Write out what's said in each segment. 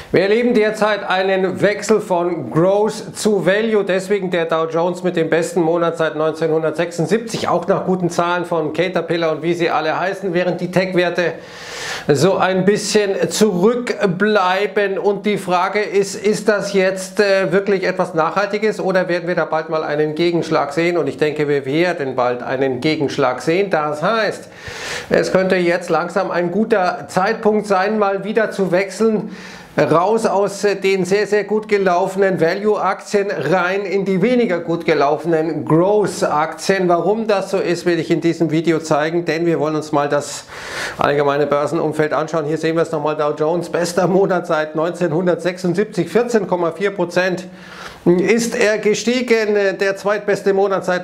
Wir erleben derzeit einen Wechsel von Growth zu Value, deswegen der Dow Jones mit dem besten Monat seit 1976, auch nach guten Zahlen von Caterpillar und wie sie alle heißen, während die Tech-Werte so ein bisschen zurückbleiben. Und die Frage ist das jetzt wirklich etwas Nachhaltiges oder werden wir da bald mal einen Gegenschlag sehen? Und ich denke, wir werden bald einen Gegenschlag sehen. Das heißt, es könnte jetzt langsam ein guter Zeitpunkt sein, mal wieder zu wechseln, raus aus den sehr, sehr gut gelaufenen Value-Aktien rein in die weniger gut gelaufenen Growth-Aktien. Warum das so ist, will ich in diesem Video zeigen, denn wir wollen uns mal das allgemeine Börsenumfeld anschauen. Hier sehen wir es nochmal, Dow Jones, bester Monat seit 1976, 14,4% ist er gestiegen, der zweitbeste Monat seit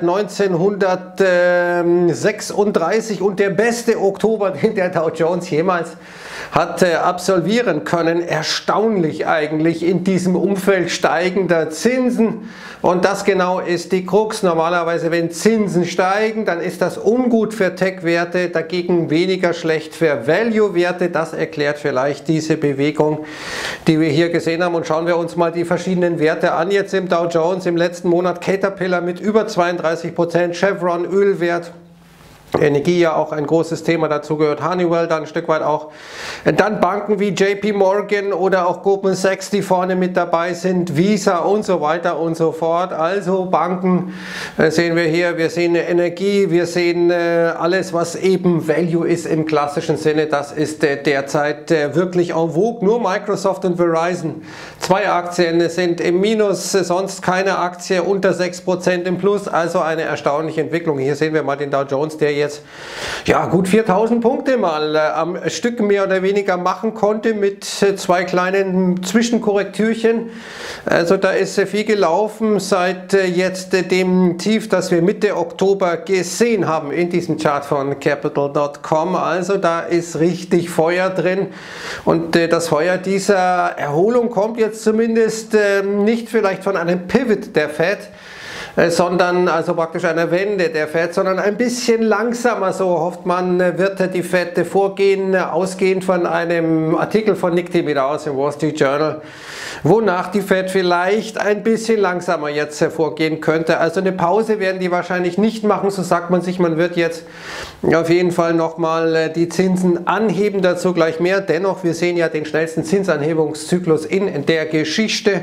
1936 und der beste Oktober, den der Dow Jones jemals hat absolvieren können. Erstaunlich eigentlich in diesem Umfeld steigender Zinsen. Und das genau ist die Krux. Normalerweise, wenn Zinsen steigen, dann ist das ungut für Tech-Werte, dagegen weniger schlecht für Value-Werte. Das erklärt vielleicht diese Bewegung, die wir hier gesehen haben. Und schauen wir uns mal die verschiedenen Werte an. Jetzt im Dow Jones im letzten Monat Caterpillar mit über 32%, Chevron, Ölwert, Energie ja auch ein großes Thema, dazu gehört Honeywell dann ein Stück weit auch. Dann Banken wie JP Morgan oder auch Goldman Sachs, die vorne mit dabei sind, Visa und so weiter und so fort. Also Banken sehen wir hier, wir sehen Energie, wir sehen alles, was eben Value ist im klassischen Sinne. Das ist derzeit wirklich en vogue. Nur Microsoft und Verizon, zwei Aktien sind im Minus, sonst keine Aktie unter 6% im Plus. Also eine erstaunliche Entwicklung. Hier sehen wir mal den Dow Jones, der jetzt ja gut 4000 Punkte mal am Stück mehr oder weniger machen konnte mit zwei kleinen Zwischenkorrektürchen. Also da ist viel gelaufen seit jetzt dem Tief, das wir Mitte Oktober gesehen haben in diesem Chart von Capital.com. Also da ist richtig Feuer drin und das Feuer dieser Erholung kommt jetzt zumindest nicht vielleicht von einem Pivot der Fed, sondern also praktisch einer Wende der Fed, sondern ein bisschen langsamer, so hofft man, wird die Fed vorgehen, ausgehend von einem Artikel von Nick Timiraos aus dem Wall Street Journal, wonach die Fed vielleicht ein bisschen langsamer jetzt vorgehen könnte. Also eine Pause werden die wahrscheinlich nicht machen, so sagt man sich, man wird jetzt auf jeden Fall nochmal die Zinsen anheben, dazu gleich mehr. Dennoch, wir sehen ja den schnellsten Zinsanhebungszyklus in der Geschichte.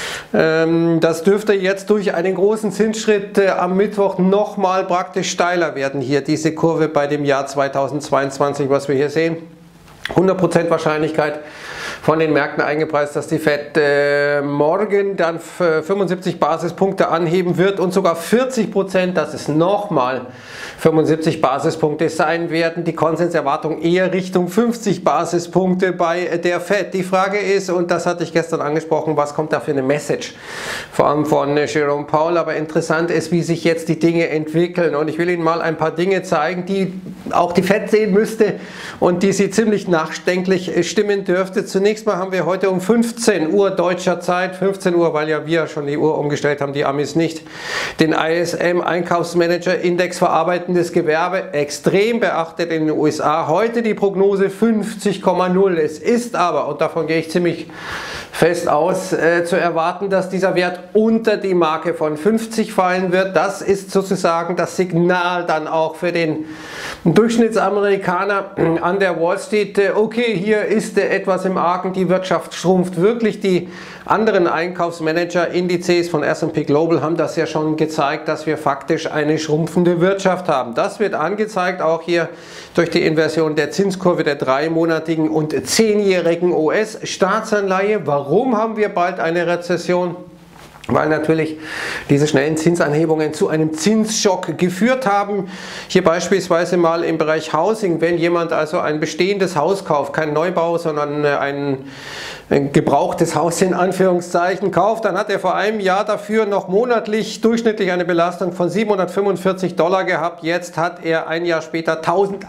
Das dürfte jetzt durch einen großen Zinsschritt am Mittwoch nochmal praktisch steiler werden. Hier diese Kurve bei dem Jahr 2022, was wir hier sehen. 100% Wahrscheinlichkeit von den Märkten eingepreist, dass die Fed morgen dann 75 Basispunkte anheben wird und sogar 40%, dass es nochmal 75 Basispunkte sein werden. Die Konsenserwartung eher Richtung 50 Basispunkte bei der Fed. Die Frage ist, und das hatte ich gestern angesprochen, was kommt da für eine Message? Vor allem von Jerome Powell, aber interessant ist, wie sich jetzt die Dinge entwickeln. Und ich will Ihnen mal ein paar Dinge zeigen, die auch die Fed sehen müsste und die sie ziemlich nachdenklich stimmen dürfte. Zunächst mal haben wir heute um 15 Uhr deutscher Zeit, 15 Uhr, weil ja wir schon die Uhr umgestellt haben, die Amis nicht, den ISM Einkaufsmanager Index verarbeitendes Gewerbe, extrem beachtet in den USA. Heute die Prognose 50,0. Es ist aber, und davon gehe ich ziemlich fest aus, zu erwarten, dass dieser Wert unter die Marke von 50 fallen wird. Das ist sozusagen das Signal dann auch für den Durchschnittsamerikaner an der Wall Street. Okay, hier ist etwas im Argen, die Wirtschaft schrumpft wirklich. Die anderen Einkaufsmanager-Indizes von S&P Global haben das ja schon gezeigt, dass wir faktisch eine schrumpfende Wirtschaft haben. Das wird angezeigt auch hier durch die Inversion der Zinskurve der 3-monatigen und 10-jährigen US-Staatsanleihe. Warum haben wir bald eine Rezession? Weil natürlich diese schnellen Zinsanhebungen zu einem Zinsschock geführt haben. Hier beispielsweise mal im Bereich Housing, wenn jemand also ein bestehendes Haus kauft, kein Neubau, sondern ein gebrauchtes Haus in Anführungszeichen kauft, dann hat er vor einem Jahr dafür noch monatlich durchschnittlich eine Belastung von $745 gehabt. Jetzt hat er ein Jahr später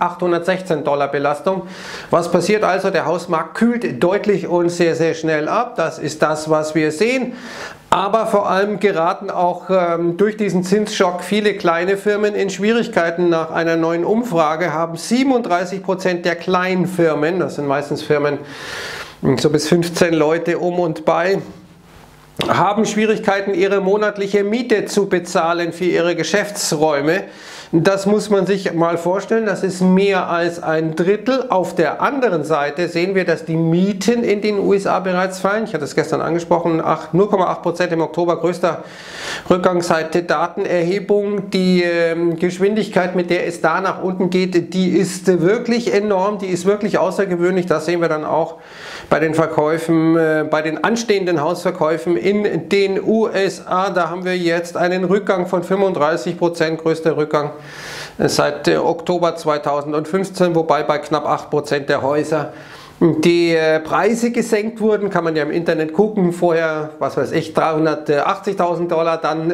$1816 Belastung. Was passiert also? Der Hausmarkt kühlt deutlich und sehr, sehr schnell ab. Das ist das, was wir sehen. Aber vor allem geraten auch durch diesen Zinsschock viele kleine Firmen in Schwierigkeiten. Nach einer neuen Umfrage haben 37% der kleinen Firmen, das sind meistens Firmen so bis 15 Leute um und bei, haben Schwierigkeiten, ihre monatliche Miete zu bezahlen für ihre Geschäftsräume. Das muss man sich mal vorstellen, das ist mehr als ein Drittel. Auf der anderen Seite sehen wir, dass die Mieten in den USA bereits fallen. Ich hatte es gestern angesprochen, 0,8% im Oktober, größter Rückgang seit Datenerhebung. Die Geschwindigkeit, mit der es da nach unten geht, die ist wirklich enorm, die ist wirklich außergewöhnlich. Das sehen wir dann auch bei den Verkäufen, bei den anstehenden Hausverkäufen in den USA. Da haben wir jetzt einen Rückgang von 35%, größter Rückgang seit Oktober 2015, wobei bei knapp 8% der Häuser die Preise gesenkt wurden. Kann man ja im Internet gucken, vorher, was weiß ich, $380.000, dann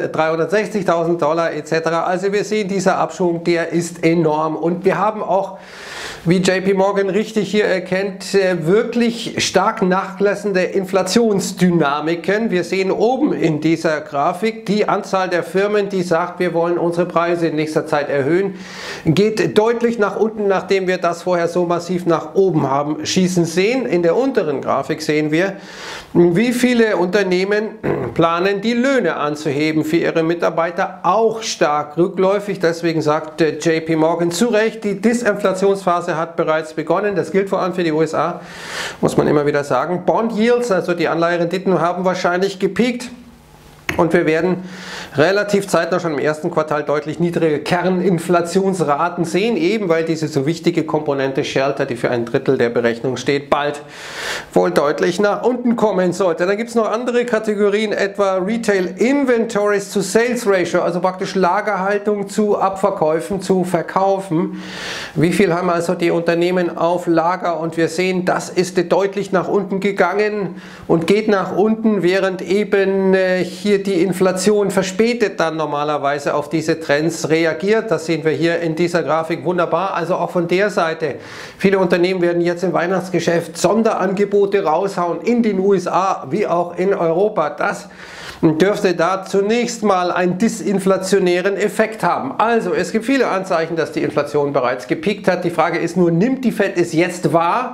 $360.000 etc. Also wir sehen, dieser Abschwung, der ist enorm, und wir haben auch, wie JP Morgan richtig hier erkennt, wirklich stark nachlassende Inflationsdynamiken. Wir sehen oben in dieser Grafik die Anzahl der Firmen, die sagt, wir wollen unsere Preise in nächster Zeit erhöhen, geht deutlich nach unten, nachdem wir das vorher so massiv nach oben haben schießen sehen. In der unteren Grafik sehen wir, wie viele Unternehmen planen, die Löhne anzuheben für ihre Mitarbeiter, auch stark rückläufig. Deswegen sagt JP Morgan zu Recht, die Disinflationsphase hat bereits begonnen. Das gilt vor allem für die USA, muss man immer wieder sagen. Bond Yields, also die Anleiherenditen, haben wahrscheinlich gepiekt. Und wir werden relativ zeitnah schon im ersten Quartal deutlich niedrige Kerninflationsraten sehen, eben weil diese so wichtige Komponente Shelter, die für ein Drittel der Berechnung steht, bald wohl deutlich nach unten kommen sollte. Dann gibt es noch andere Kategorien, etwa Retail Inventories to Sales Ratio, also praktisch Lagerhaltung zu Abverkäufen, zu Verkaufen. Wie viel haben also die Unternehmen auf Lager? Und wir sehen, das ist deutlich nach unten gegangen und geht nach unten, während eben hier die Inflation verspätet dann normalerweise auf diese Trends reagiert. Das sehen wir hier in dieser Grafik wunderbar. Also auch von der Seite. Viele Unternehmen werden jetzt im Weihnachtsgeschäft Sonderangebote raushauen in den USA wie auch in Europa. Das dürfte da zunächst mal einen disinflationären Effekt haben. Also es gibt viele Anzeichen, dass die Inflation bereits gepiekt hat. Die Frage ist nur, nimmt die Fed es jetzt wahr?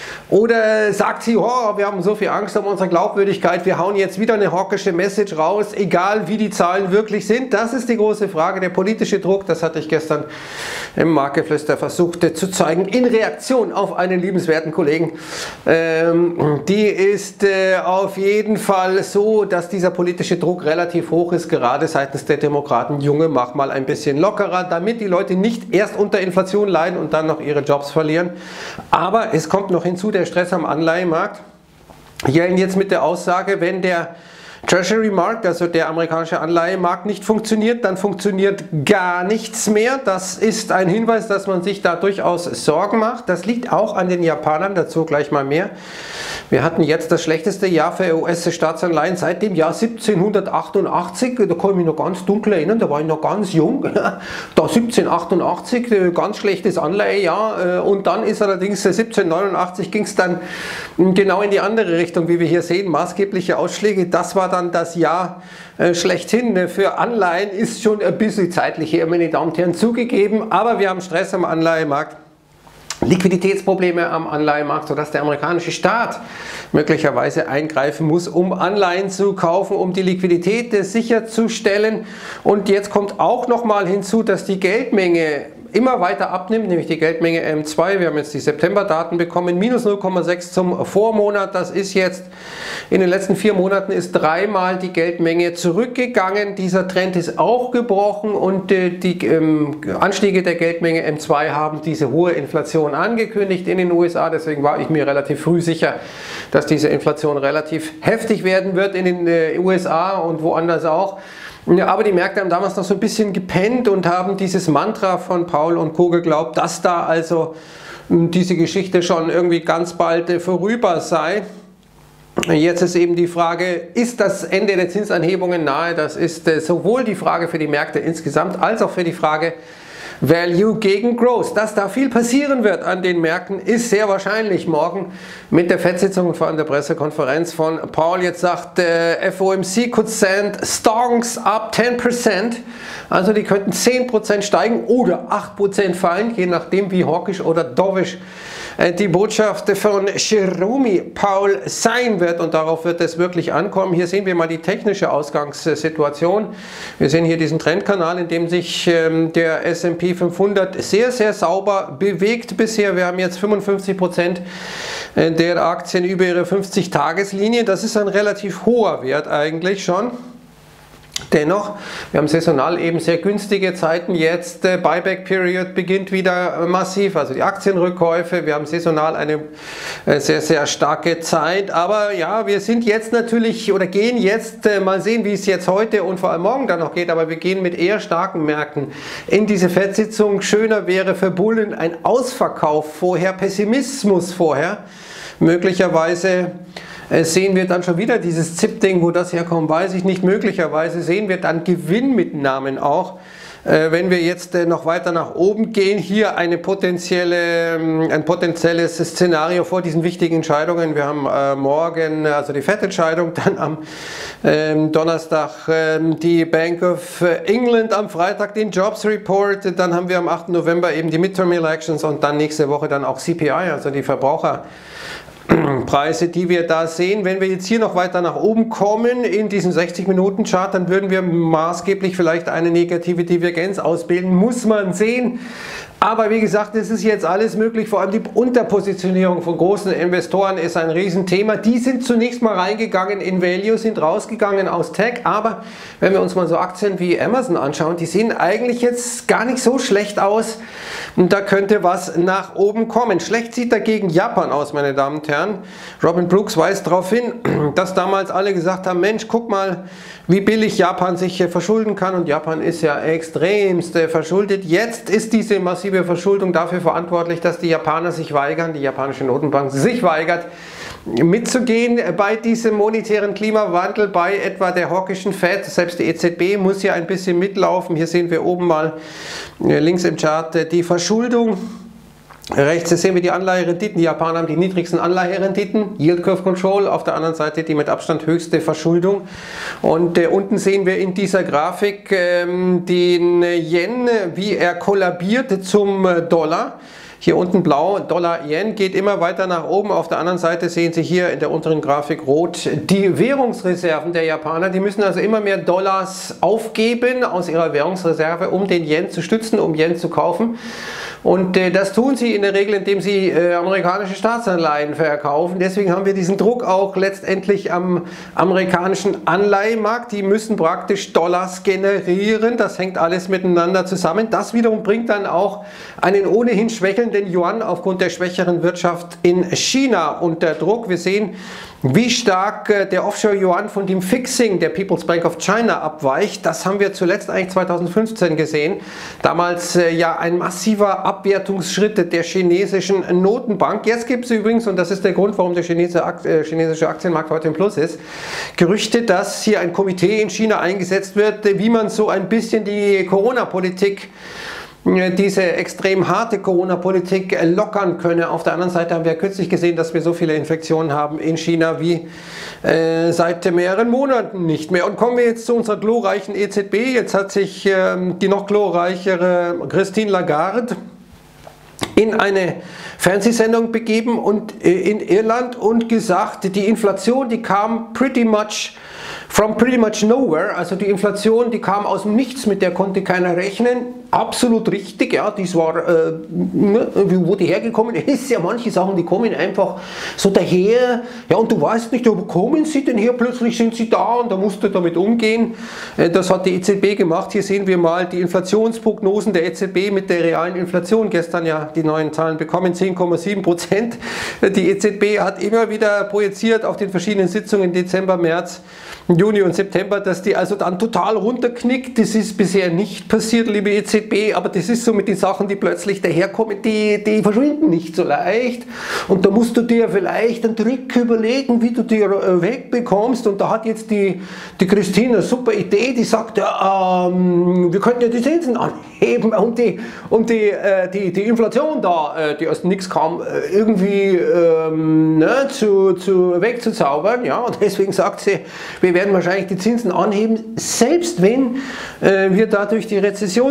Oder sagt sie, oh, wir haben so viel Angst um unsere Glaubwürdigkeit, wir hauen jetzt wieder eine hawkische Message raus, egal wie die Zahlen wirklich sind. Das ist die große Frage. Der politische Druck, das hatte ich gestern im Marktgeflüster versucht zu zeigen, in Reaktion auf einen liebenswerten Kollegen. Die ist auf jeden Fall so, dass dieser politische Druck relativ hoch ist, gerade seitens der Demokraten. Junge, mach mal ein bisschen lockerer, damit die Leute nicht erst unter Inflation leiden und dann noch ihre Jobs verlieren. Aber es kommt noch hinzu, der Stress am Anleihenmarkt. Yellen jetzt mit der Aussage, wenn der Treasury Markt, also der amerikanische Anleihenmarkt, nicht funktioniert, dann funktioniert gar nichts mehr. Das ist ein Hinweis, dass man sich da durchaus Sorgen macht. Das liegt auch an den Japanern, dazu gleich mal mehr. Wir hatten jetzt das schlechteste Jahr für US-Staatsanleihen seit dem Jahr 1788. Da kann ich mich noch ganz dunkel erinnern, da war ich noch ganz jung. Da 1788, ganz schlechtes Anleihejahr. Und dann ist allerdings 1789 ging es dann genau in die andere Richtung, wie wir hier sehen. Maßgebliche Ausschläge, das war dann das Jahr schlechthin. Für Anleihen ist schon ein bisschen zeitlich her, meine Damen und Herren, zugegeben. Aber wir haben Stress am Anleihemarkt. Liquiditätsprobleme am Anleihenmarkt, sodass der amerikanische Staat möglicherweise eingreifen muss, um Anleihen zu kaufen, um die Liquidität sicherzustellen. Und jetzt kommt auch noch mal hinzu, dass die Geldmenge immer weiter abnimmt, nämlich die Geldmenge M2. Wir haben jetzt die September-Daten bekommen, minus 0,6 zum Vormonat. Das ist jetzt in den letzten 4 Monaten ist dreimal die Geldmenge zurückgegangen. Dieser Trend ist auch gebrochen und die Anstiege der Geldmenge M2 haben diese hohe Inflation angekündigt in den USA. Deswegen war ich mir relativ früh sicher, dass diese Inflation relativ heftig werden wird in den USA und woanders auch. Ja, aber die Märkte haben damals noch so ein bisschen gepennt und haben dieses Mantra von Paul und Co. geglaubt, dass da also diese Geschichte schon irgendwie ganz bald vorüber sei. Jetzt ist eben die Frage, ist das Ende der Zinsanhebungen nahe? Das ist sowohl die Frage für die Märkte insgesamt als auch für die Frage Value gegen Growth. Dass da viel passieren wird an den Märkten, ist sehr wahrscheinlich morgen mit der FED-Sitzung und vor allem der Pressekonferenz von Paul. Jetzt sagt FOMC could send stocks up 10%. Also die könnten 10% steigen oder 8% fallen, je nachdem wie hawkisch oder dovish die Botschaft von Jerome Powell sein wird, und darauf wird es wirklich ankommen. Hier sehen wir mal die technische Ausgangssituation. Wir sehen hier diesen Trendkanal, in dem sich der S&P 500 sehr, sehr sauber bewegt bisher. Wir haben jetzt 55% der Aktien über ihre 50-Tageslinie. Das ist ein relativ hoher Wert eigentlich schon. Dennoch, wir haben saisonal eben sehr günstige Zeiten jetzt, Buyback Period beginnt wieder massiv, also die Aktienrückkäufe, wir haben saisonal eine sehr, sehr starke Zeit, aber ja, wir sind jetzt natürlich oder gehen jetzt, mal sehen, wie es jetzt heute und vor allem morgen dann noch geht, aber wir gehen mit eher starken Märkten in diese FED-Sitzung. Schöner wäre für Bullen ein Ausverkauf vorher, Pessimismus vorher, möglicherweise sehen wir dann schon wieder dieses ZIP-Ding, wo das herkommt, weiß ich nicht. Möglicherweise sehen wir dann Gewinnmitnahmen auch, wenn wir jetzt noch weiter nach oben gehen. Hier ein potenzielles Szenario vor diesen wichtigen Entscheidungen. Wir haben morgen also die FED-Entscheidung, dann am Donnerstag die Bank of England, am Freitag den Jobs Report, dann haben wir am 8. November eben die Midterm Elections und dann nächste Woche dann auch CPI, also die Verbraucherpreise, die wir da sehen. Wenn wir jetzt hier noch weiter nach oben kommen in diesem 60-Minuten-Chart, dann würden wir maßgeblich vielleicht eine negative Divergenz ausbilden, muss man sehen. Aber wie gesagt, es ist jetzt alles möglich, vor allem die Unterpositionierung von großen Investoren ist ein Riesenthema. Die sind zunächst mal reingegangen in Value, sind rausgegangen aus Tech, aber wenn wir uns mal so Aktien wie Amazon anschauen, die sehen eigentlich jetzt gar nicht so schlecht aus und da könnte was nach oben kommen. Schlecht sieht dagegen Japan aus, meine Damen und Herren. Robin Brooks weist darauf hin, dass damals alle gesagt haben, Mensch, guck mal, wie billig Japan sich verschulden kann, und Japan ist ja extremst verschuldet. Jetzt ist diese massive Verschuldung dafür verantwortlich, dass die Japaner sich weigern, die japanische Notenbank sich weigert, mitzugehen bei diesem monetären Klimawandel, bei etwa der hawkischen Fed. Selbst die EZB muss hier ein bisschen mitlaufen. Hier sehen wir oben mal links im Chart die Verschuldung. Rechts sehen wir die Anleiherenditen. Die Japaner haben die niedrigsten Anleiherenditen, Yield Curve Control, auf der anderen Seite die mit Abstand höchste Verschuldung. Und unten sehen wir in dieser Grafik den Yen, wie er kollabiert zum Dollar. Hier unten blau, Dollar-Yen geht immer weiter nach oben. Auf der anderen Seite sehen Sie hier in der unteren Grafik rot die Währungsreserven der Japaner. Die müssen also immer mehr Dollars aufgeben aus ihrer Währungsreserve, um den Yen zu stützen, um Yen zu kaufen. Und das tun sie in der Regel, indem sie amerikanische Staatsanleihen verkaufen. Deswegen haben wir diesen Druck auch letztendlich am amerikanischen Anleihenmarkt. Die müssen praktisch Dollars generieren. Das hängt alles miteinander zusammen. Das wiederum bringt dann auch einen ohnehin schwächelnden Yuan aufgrund der schwächeren Wirtschaft in China unter Druck. Wir sehen, wie stark der Offshore-Yuan von dem Fixing der People's Bank of China abweicht. Das haben wir zuletzt eigentlich 2015 gesehen. Damals ja ein massiver Abwertungsschritt der chinesischen Notenbank. Jetzt gibt es übrigens, und das ist der Grund, warum der chinesische Aktienmarkt heute im Plus ist, Gerüchte, dass hier ein Komitee in China eingesetzt wird, wie man so ein bisschen die Corona-Politik, diese extrem harte Corona-Politik lockern könne. Auf der anderen Seite haben wir kürzlich gesehen, dass wir so viele Infektionen haben in China wie seit mehreren Monaten nicht mehr. Und kommen wir jetzt zu unserer glorreichen EZB. Jetzt hat sich die noch glorreichere Christine Lagarde in eine Fernsehsendung begeben und in Irland und gesagt, die Inflation, die kam from pretty much nowhere, also die Inflation, die kam aus dem Nichts, mit der konnte keiner rechnen. Absolut richtig, ja, dies war, wo die hergekommen ist, ja manche Sachen, die kommen einfach so daher, ja, und du weißt nicht, wo kommen sie denn her, plötzlich sind sie da und da musst du damit umgehen. Das hat die EZB gemacht. Hier sehen wir mal die Inflationsprognosen der EZB mit der realen Inflation, gestern ja die neuen Zahlen bekommen, 10,7%. Die EZB hat immer wieder projiziert auf den verschiedenen Sitzungen Dezember, März, Juni und September, dass die also dann total runterknickt. Das ist bisher nicht passiert, liebe EZB, aber das ist so mit den Sachen, die plötzlich daherkommen, die verschwinden nicht so leicht. Und da musst du dir vielleicht einen Trick überlegen, wie du die wegbekommst. Und da hat jetzt die Christine eine super Idee, die sagt, ja, wir könnten ja die Zinsen anheben und die Inflation da, die aus nichts kam, irgendwie wegzuzaubern. Ja, und deswegen sagt sie, wir werden wahrscheinlich die Zinsen anheben, selbst wenn wir dadurch die Rezessionsrisiken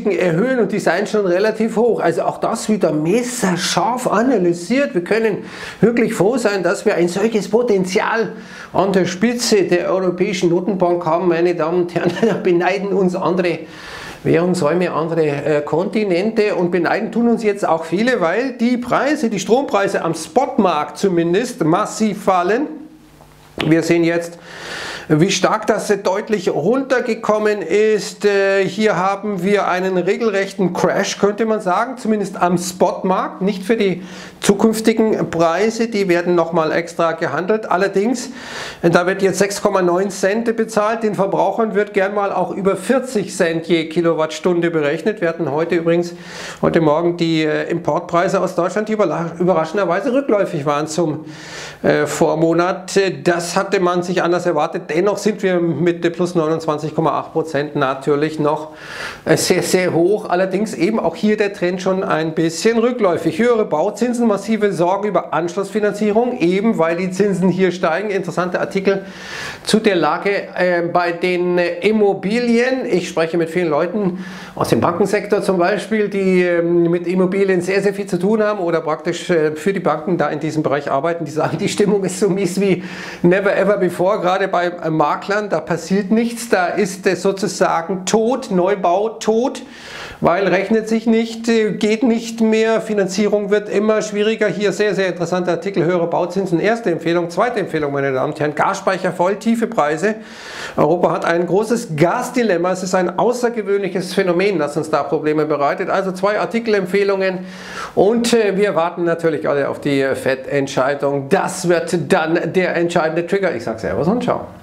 Risiken erhöhen und die seien schon relativ hoch. Also auch das wieder messerscharf analysiert. Wir können wirklich froh sein, dass wir ein solches Potenzial an der Spitze der Europäischen Notenbank haben. Meine Damen und Herren, da beneiden uns andere Währungsräume, andere Kontinente, und beneiden tun uns jetzt auch viele, weil die Preise, die Strompreise am Spotmarkt zumindest massiv fallen. Wir sehen jetzt, wie stark das deutlich runtergekommen ist. Hier haben wir einen regelrechten Crash, könnte man sagen, zumindest am Spotmarkt, nicht für die zukünftigen Preise, die werden nochmal extra gehandelt. Allerdings, da wird jetzt 6,9 Cent bezahlt, den Verbrauchern wird gern mal auch über 40 Cent je Kilowattstunde berechnet. Wir hatten heute Morgen die Importpreise aus Deutschland, die überraschenderweise rückläufig waren zum Vormonat. Das hatte man sich anders erwartet. Dennoch sind wir mit plus 29,8% natürlich noch sehr, sehr hoch. Allerdings eben auch hier der Trend schon ein bisschen rückläufig. Höhere Bauzinsen, massive Sorgen über Anschlussfinanzierung, eben weil die Zinsen hier steigen. Interessante Artikel zu der Lage bei den Immobilien. Ich spreche mit vielen Leuten aus dem Bankensektor zum Beispiel, die mit Immobilien sehr, sehr viel zu tun haben oder praktisch für die Banken da in diesem Bereich arbeiten. Die sagen, die Stimmung ist so mies wie never ever before, gerade bei Maklern, da passiert nichts, da ist sozusagen tot, Neubau tot, weil rechnet sich nicht, geht nicht mehr, Finanzierung wird immer schwieriger. Hier sehr, sehr interessanter Artikel, höhere Bauzinsen, erste Empfehlung. Zweite Empfehlung, meine Damen und Herren, Gasspeicher voll, tiefe Preise. Europa hat ein großes Gasdilemma, es ist ein außergewöhnliches Phänomen, das uns da Probleme bereitet. Also 2 Artikelempfehlungen und wir warten natürlich alle auf die FED-Entscheidung. Das wird dann der entscheidende Trigger. Ich sage Servus und ciao.